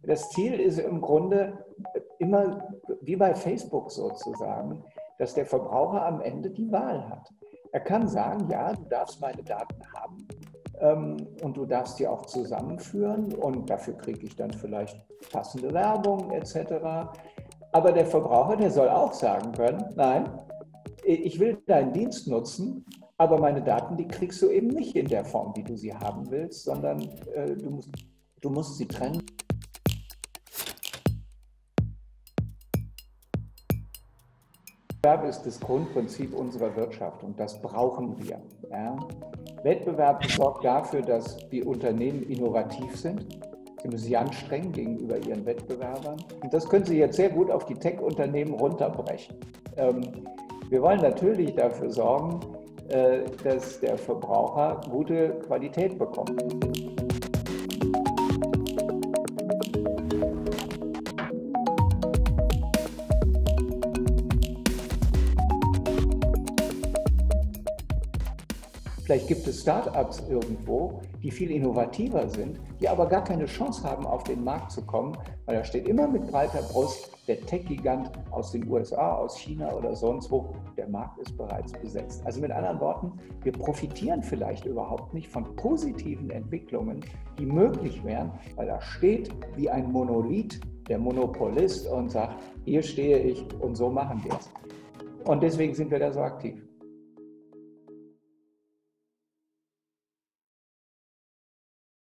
Das Ziel ist im Grunde immer wie bei Facebook sozusagen, dass der Verbraucher am Ende die Wahl hat. Er kann sagen, ja, du darfst meine Daten haben und du darfst die auch zusammenführen und dafür kriege ich dann vielleicht passende Werbung etc. Aber der Verbraucher, der soll auch sagen können, nein, ich will deinen Dienst nutzen, aber meine Daten, die kriegst du eben nicht in der Form, wie du sie haben willst, sondern du musst sie trennen. Wettbewerb ist das Grundprinzip unserer Wirtschaft und das brauchen wir. Ja. Wettbewerb sorgt dafür, dass die Unternehmen innovativ sind. Sie müssen sich anstrengen gegenüber ihren Wettbewerbern. Und das können Sie jetzt sehr gut auf die Tech-Unternehmen runterbrechen. Wir wollen natürlich dafür sorgen, dass der Verbraucher gute Qualität bekommt. Vielleicht gibt es Start-ups irgendwo, die viel innovativer sind, die aber gar keine Chance haben, auf den Markt zu kommen, weil da steht immer mit breiter Brust der Tech-Gigant aus den USA, aus China oder sonst wo. Der Markt ist bereits besetzt. Also mit anderen Worten, wir profitieren vielleicht überhaupt nicht von positiven Entwicklungen, die möglich wären, weil da steht wie ein Monolith der Monopolist und sagt, hier stehe ich und so machen wir es. Und deswegen sind wir da so aktiv.